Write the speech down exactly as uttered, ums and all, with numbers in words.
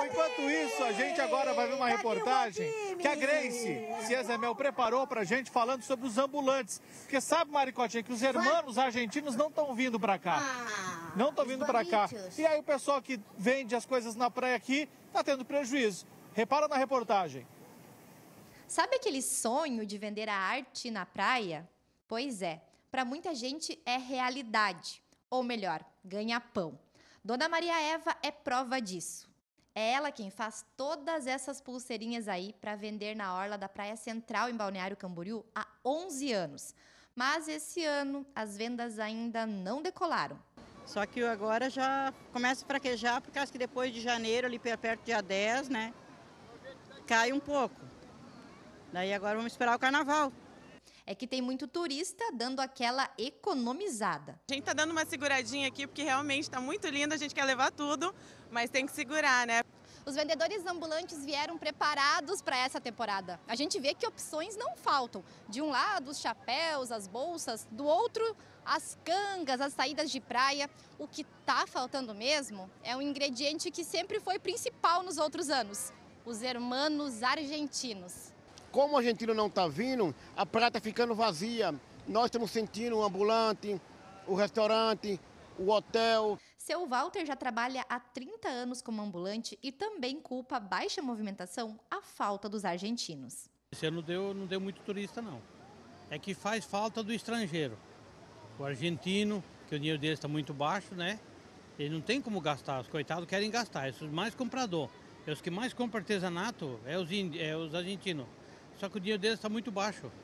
Bom, enquanto isso, a gente agora vai ver uma reportagem que a Grace Ciezemel preparou pra gente falando sobre os ambulantes. Porque sabe, Maricotinha, que os irmãos argentinos não estão vindo pra cá. Não estão vindo pra cá. E aí o pessoal que vende as coisas na praia aqui tá tendo prejuízo. Repara na reportagem. Sabe aquele sonho de vender a arte na praia? Pois é, para muita gente é realidade. Ou melhor, ganha-pão. Dona Maria Eva é prova disso. É ela quem faz todas essas pulseirinhas aí para vender na orla da Praia Central em Balneário Camboriú há onze anos. Mas esse ano as vendas ainda não decolaram. Só que agora já começa a fraquejar, porque acho que depois de janeiro, ali perto do dia dez, né, cai um pouco. Daí agora vamos esperar o carnaval. É que tem muito turista dando aquela economizada. A gente tá dando uma seguradinha aqui porque realmente tá muito lindo, a gente quer levar tudo, mas tem que segurar, né? Os vendedores ambulantes vieram preparados para essa temporada. A gente vê que opções não faltam. De um lado, os chapéus, as bolsas, do outro, as cangas, as saídas de praia. O que tá faltando mesmo é um ingrediente que sempre foi principal nos outros anos: os hermanos argentinos. Como o argentino não está vindo, a praia está ficando vazia. Nós estamos sentindo o ambulante, o restaurante, o hotel. Seu Walter já trabalha há trinta anos como ambulante e também culpa a baixa movimentação à falta dos argentinos. Esse ano não deu, não deu muito turista, não. É que faz falta do estrangeiro. O argentino, que o dinheiro deles está muito baixo, né? Ele não tem como gastar, os coitados querem gastar. Esses mais comprador. E os que mais compram artesanato é os, é os argentinos. Só que o dinheiro deles está muito baixo.